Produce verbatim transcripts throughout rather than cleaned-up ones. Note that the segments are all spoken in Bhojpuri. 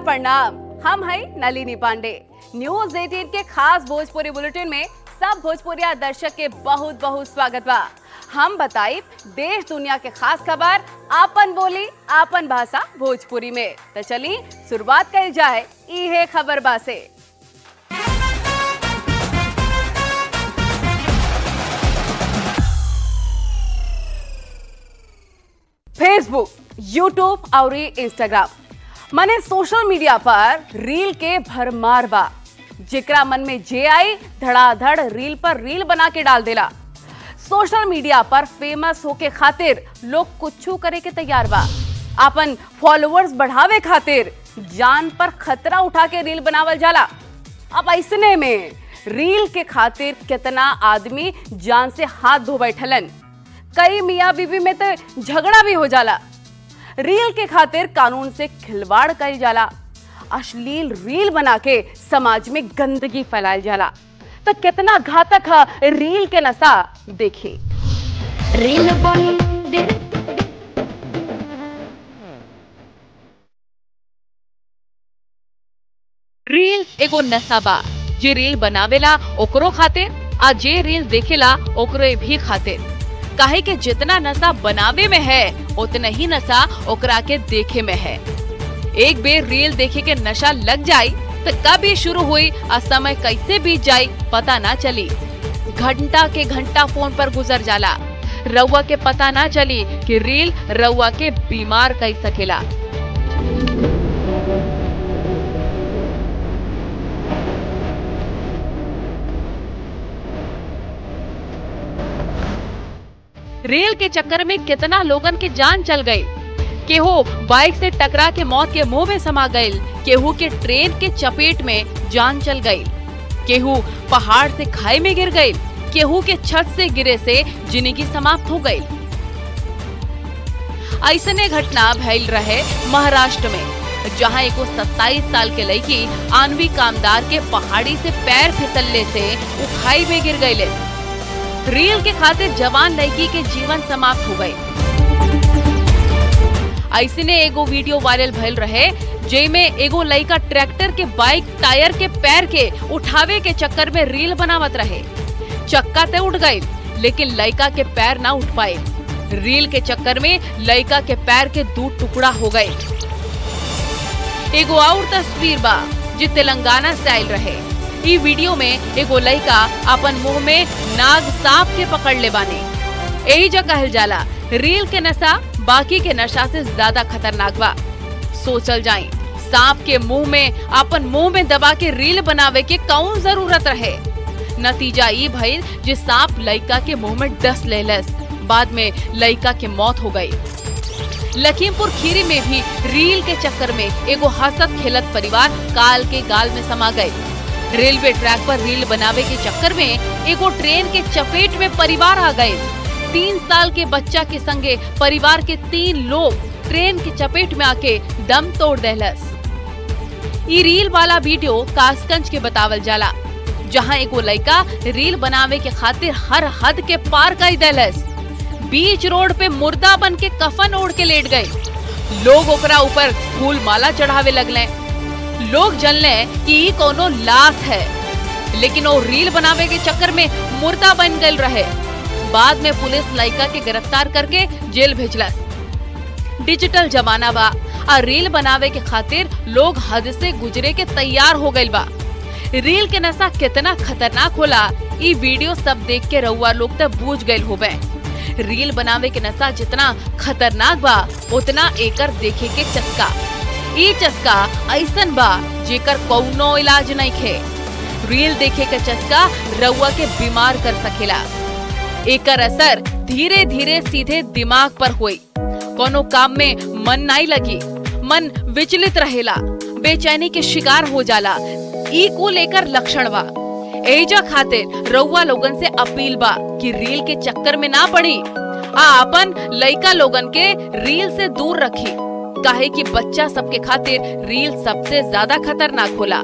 प्रणाम। हम है नलिनी पांडे। न्यूज अठारह के खास भोजपुरी बुलेटिन में सब भोजपुरिया दर्शक के बहुत बहुत स्वागत बा। हम बताई देश दुनिया के खास खबर आपन बोली आपन भाषा भोजपुरी में। तो चली शुरुआत करी जाए इहे खबर बा से। फेसबुक, यूट्यूब और इंस्टाग्राम मने सोशल मीडिया पर रील के भरमार बा। जेकरा मन में जे आई धड़ाधड़ रील पर रील बना के डाल देला। सोशल मीडिया पर फेमस होके खातिर लोग कुछू करे के तैयार बा। अपन फॉलोअर्स बढ़ावे खातिर जान पर खतरा उठा के रील बनावल जाला। अब ऐसने में रील के खातिर कितना आदमी जान से हाथ धो बैठलन। कई मियाँ बीवी में तो झगड़ा भी हो जाला। रील के खातिर कानून से खिलवाड़ करी जाला। अश्लील रील बना के समाज में गंदगी फैलायल जाला। तो कितना घातक है रील के नशा, देखिए। रील रील एगो नशा बा। जे रील बनावेला ओकरो खातिर आ जे रील देखेला ओकरे भी खातिर। काहे के जितना नशा बनावे में है उतना ही नशा ओकरा के देखे में है। एक बेर रील देखे के नशा लग जाई तो कब ये शुरू हुई और समय कैसे बीत जाई पता ना चली। घंटा के घंटा फोन पर गुजर जाला। रउआ के पता ना चली कि रील रउआ के बीमार कर सकेला। रील के चक्कर में कितना लोगन के जान चल गई। केहू बाइक से टकरा के मौत के मुंह में समा गई। केहू के ट्रेन के चपेट में जान चल गई। केहू पहाड़ से खाई में गिर गई। केहू के छत से गिरे से जिंदगी समाप्त हो गई। ऐसने घटना भइल रहे महाराष्ट्र में, जहां एको सत्ताईस साल के लड़की आनवी कामदार के पहाड़ी से पैर फिसलने से वो खाई में गिर गई। रील के खातिर जवान लड़की के जीवन समाप्त हो गए। ऐसने एगो वीडियो वायरल भइल रहे जेमे एगो लड़का ट्रैक्टर के बाइक टायर के पैर के उठावे के चक्कर में रील बनावत रहे। चक्का ते उठ गई लेकिन लड़का के पैर ना उठ पाए। रील के चक्कर में लड़का के पैर के दो टुकड़ा हो गए। एगो और तस्वीर बा जो तेलंगाना से आयल रहे। ई वीडियो में एगो लड़का अपन मुंह में नाग सांप के पकड़ ले बानी। यही जो कहल जाला रील के नशा बाकी के नशा से ज्यादा खतरनाक बा। सोचल जाए सांप के मुंह में अपन मुंह में दबा के रील बनावे के कौन जरूरत रहे। नतीजा ई भइल जे सांप लड़का के मुंह में डस लेलस। बाद में लड़का के मौत हो गई। लखीमपुर खीरी में भी रील के चक्कर में एगो हंसत खेलत परिवार काल के गाल में समा गए। रेलवे ट्रैक पर रील बनावे के चक्कर में एगो ट्रेन के चपेट में परिवार आ गए। तीन साल के बच्चा के संगे परिवार के तीन लोग ट्रेन के चपेट में आके दम तोड़ देलस। ई रील वाला वीडियो कासगंज के बतावल जाला, जहां एगो लड़का रील बनावे के खातिर हर हद के पार कर देलस। बीच रोड पे मुर्दा बन के कफन ओढ़ के लेट गए। लोग ओकरा ऊपर फूल माला चढ़ावे लगले। लोग जनले कि ई कोनो लाश है, लेकिन वो रील बनावे के चक्कर में मुर्दा बन गए रहे। बाद में पुलिस लड़का के गिरफ्तार करके जेल भेजलस। डिजिटल जमाना बा और रील बनावे के खातिर लोग हद से गुजरे के तैयार हो गए बा। रील के नशा कितना खतरनाक होला ई वीडियो सब देख के रउआ लोग तब बूझ गए होबे। रील बनावे के नशा जितना खतरनाक बा उतना एकर देखे के चस्का। ई चस्का ऐसन बा जेकर कौनो इलाज नहीं खे। रील देखे के चस्का रउआ के बीमार कर सकेला। एकर असर धीरे धीरे सीधे दिमाग पर हुई। कोनो काम में मन नहीं लगी, मन विचलित रहेला, बेचैनी के शिकार हो जाला। ई को लेकर लक्षण बा। एजा खातिर रउआ लोगन से अपील बा कि रील के चक्कर में ना पड़ी। आ अपन लइका लोगन के रील से दूर रखी। काहे कि बच्चा सबके खातिर रील सबसे ज्यादा खतरनाक होला।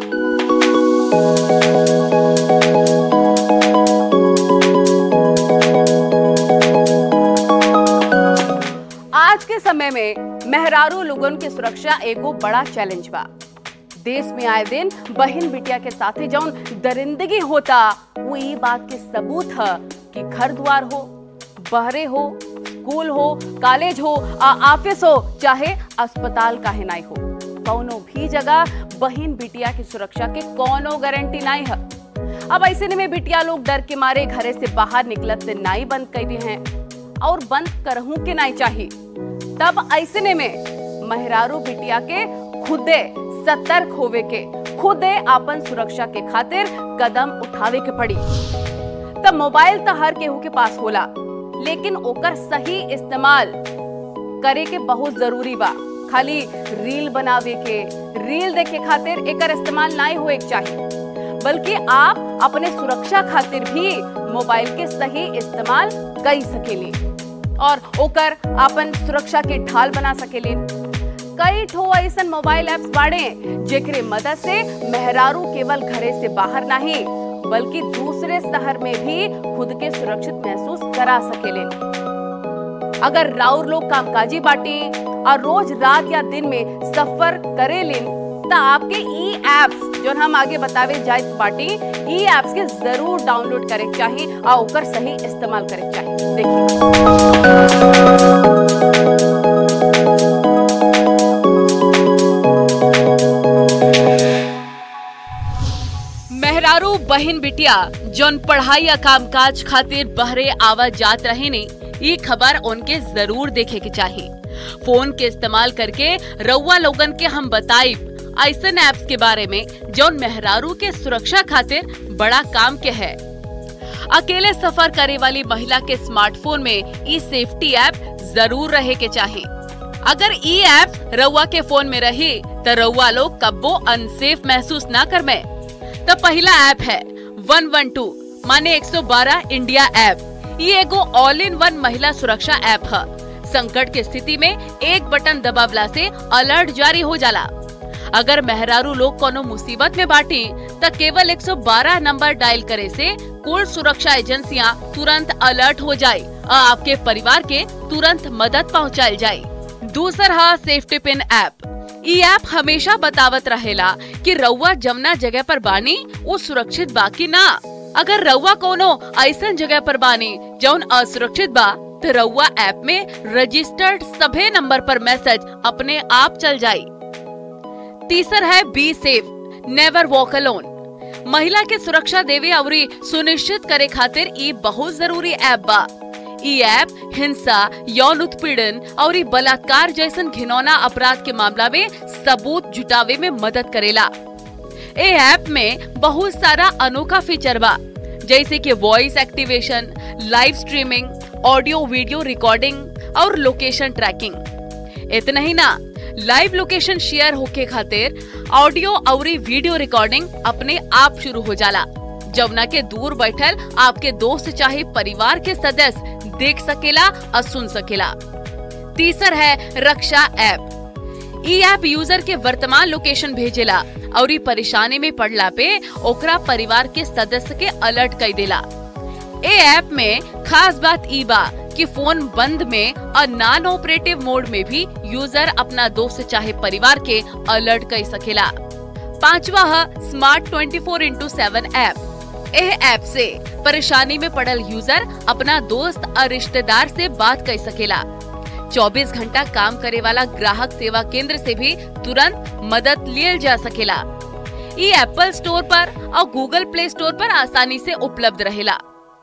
आज के समय में मेहरारू लोगन के सुरक्षा एगो बड़ा चैलेंज बा। देश में आए दिन बहन बिटिया के साथे जौन दरिंदगी होता वो ये बात के सबूत है कि घर द्वार हो, बहरे हो, स्कूल हो, कॉलेज हो, ऑफिस हो, चाहे अस्पताल काहे नाई हो, कौनो भी जगह बहन बिटिया की सुरक्षा के कौनो गारंटी नहीं है। अब ऐसे में बिटिया लोग डर के मारे घरे से बाहर निकलत से नाई बंद कर हैं और बंद करहूं के नहीं चाहिए। तब ऐसे में मेहरारू बिटिया के खुदे सतर्क होवे के, खुदे अपन सुरक्षा के खातिर कदम उठावे के पड़ी। तब मोबाइल तो हर केहू के पास होला, लेकिन ओकर सही इस्तेमाल करे के बहुत जरूरी बा। खाली रील बनावे के, रील देखे खातिर एकर इस्तेमाल नहीं होए के चाहिए, बल्कि आप अपने सुरक्षा खातिर भी मोबाइल के सही इस्तेमाल कर सकेली और ओकर अपन सुरक्षा के ढाल बना सकेली। कई ठो ऐसन मोबाइल ऐप्स बाड़े जेकरे मदद से मेहरारू केवल घरे से बाहर नहीं बल्कि दूसरे शहर में भी खुद के सुरक्षित महसूस करा सकेले। अगर राउर लोग कामकाजी बाटी और रोज रात या दिन में सफर करेलिन तो आपके ई एप्स जो हम आगे बतावे जाए बाटी ई एप्स के जरूर डाउनलोड करे चाहिए और ओकर सही इस्तेमाल करे चाहिए। देखिए मेहरारू बहन बिटिया जौन पढ़ाई या कामकाज खातिर बहरे आवाज जात रहे ने ये खबर उनके जरूर देखे के चाहिए। फोन के इस्तेमाल करके रउआ लोगन के हम बताई ऐसन ऐप्स के बारे में जौन मेहरारू के सुरक्षा खातिर बड़ा काम के है। अकेले सफर करे वाली महिला के स्मार्टफोन में ई सेफ्टी ऐप जरूर रहे के चाहिए। अगर ई ऐप रउआ के फोन में रही तो रउआ लोग कब्बो अनसेफ महसूस ना कर में। तो पहला ऐप है वन वन टू माने एक सौ बारह इंडिया ऐप। ये एगो ऑल इन वन महिला सुरक्षा ऐप है। संकट की स्थिति में एक बटन दबावला से अलर्ट जारी हो जाला। अगर मेहरारू लोग कोनो मुसीबत में बाटी तो केवल एक सौ बारह नंबर डायल करे से कुल सुरक्षा एजेंसियां तुरंत अलर्ट हो जाए और आपके परिवार के तुरंत मदद पहुंचाई जाए। दूसरा सेफ्टी पिन ऐप। ई ऐप हमेशा बतावत रहेला कि रउआ जमुना जगह पर बानी वो सुरक्षित बा कि ना। अगर रउआ कोनो ऐसन जगह पर बानी जौन असुरक्षित बा तो रउआ ऐप में रजिस्टर्ड सभे नंबर पर मैसेज अपने आप चल जाये। तीसरा है be safe never walk alone. महिला के सुरक्षा देवे और सुनिश्चित करे खातिर ई बहुत जरूरी ऐप बा। ई ऐप हिंसा, यौन उत्पीड़न और बलात्कार जैसन घिनौना अपराध के मामला में सबूत जुटावे में मदद करेला। ए ऐप में बहुत सारा अनोखा फीचर बा जैसे कि voice activation, live streaming, audio video recording और लोकेशन ट्रैकिंग। इतना ही ना, लाइव लोकेशन शेयर होके खातिर ऑडियो और वीडियो रिकॉर्डिंग अपने आप शुरू हो जाला, जमुना के दूर बैठल आपके दोस्त चाहे परिवार के सदस्य देख सकेला और सुन सकेला। तीसरा है रक्षा ऐप। ई ऐप यूजर के वर्तमान लोकेशन भेजेला और परेशानी में पड़ला पे ओकरा परिवार के सदस्य के अलर्ट कर देला। ए ऐप में खास बात ई बा कि फोन बंद में और नॉन ऑपरेटिव मोड में भी यूजर अपना दोस्त चाहे परिवार के अलर्ट कर सकेला। पांचवा है smart twenty four into seven app. यह ऐप से परेशानी में पड़ल यूजर अपना दोस्त और रिश्तेदार से बात कर सकेला। चौबीस घंटा काम करे वाला ग्राहक सेवा केंद्र से भी तुरंत मदद लियल जा सकेला। ये एप्पल स्टोर पर और गूगल प्ले स्टोर पर आसानी से उपलब्ध रहेला।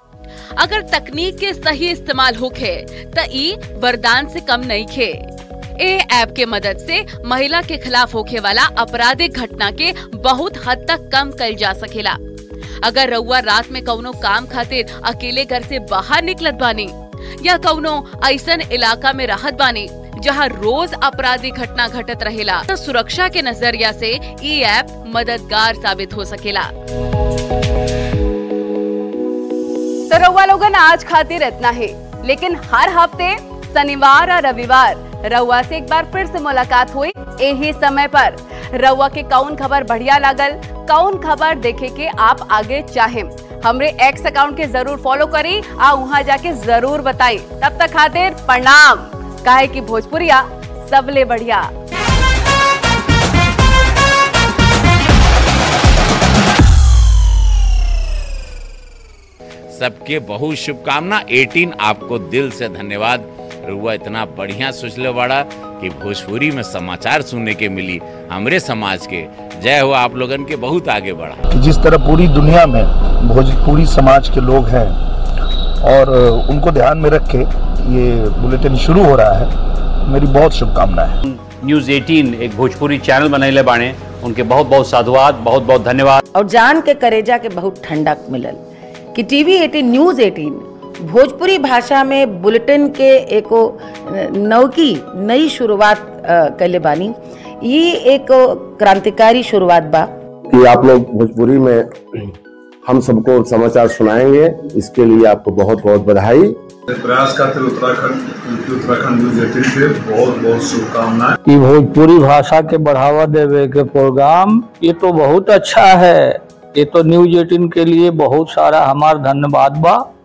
अगर तकनीक के सही इस्तेमाल होखे तो ई वरदान से कम नहीं खे। ए ऐप के मदद से महिला के खिलाफ होखे वाला आपराधिक घटना के बहुत हद तक कम कर जा सकेला। अगर रउआ रात में कौनो काम खातिर अकेले घर से बाहर निकलत बानी या कौनो ऐसन इलाका में रहत बानी जहाँ रोज आपराधिक घटना घटत रहेला तो सुरक्षा के नजरिया से ई ऐप मददगार साबित हो सकेला। तो रउआ लोगन आज खातिर इतना ही, लेकिन हर हफ्ते शनिवार और रविवार रउआ से एक बार फिर से मुलाकात हुई यही समय पर। रउआ के कौन खबर बढ़िया लागल, कौन खबर देखे के आप आगे चाहे, हमरे एक्स अकाउंट के जरूर फॉलो करी आ वहाँ जाके जरूर बताई। तब तक खातिर प्रणाम, काहे की भोजपुरिया सबले बढ़िया। सबके बहुत शुभकामना। अठारह आपको दिल से धन्यवाद। रुआ इतना बढ़िया सोचले बड़ा कि भोजपुरी में समाचार सुनने के मिली हमरे समाज के। जय हो आप लोगन के, बहुत आगे बढ़ा। जिस तरह पूरी दुनिया में भोजपुरी समाज के लोग हैं और उनको ध्यान में रख के ये बुलेटिन शुरू हो रहा है, मेरी बहुत शुभकामनाएं हैं। न्यूज़ अठारह एक भोजपुरी चैनल बनैले बाणे, उनके बहुत बहुत साधुवाद, बहुत बहुत धन्यवाद। और जान के करेजा के बहुत ठंडक मिलल कि टीवी अठारह न्यूज़ अठारह भोजपुरी भाषा में बुलेटिन के एको नौकी नई शुरुआत कैले बानी। ये एक क्रांतिकारी शुरुआत बा कि आप लोग भोजपुरी में हम सबको समाचार सुनाएंगे, इसके लिए आपको बहुत बहुत बधाई। प्रयास करते उत्तराखंड उत्तराखंड न्यूज़ अठारह से बहुत बहुत शुभकामनाएं। कि भोजपुरी भाषा के बढ़ावा देवे के प्रोग्राम ये तो बहुत अच्छा है। ये तो न्यूज़ अठारह के लिए बहुत सारा हमारा धन्यवाद बा।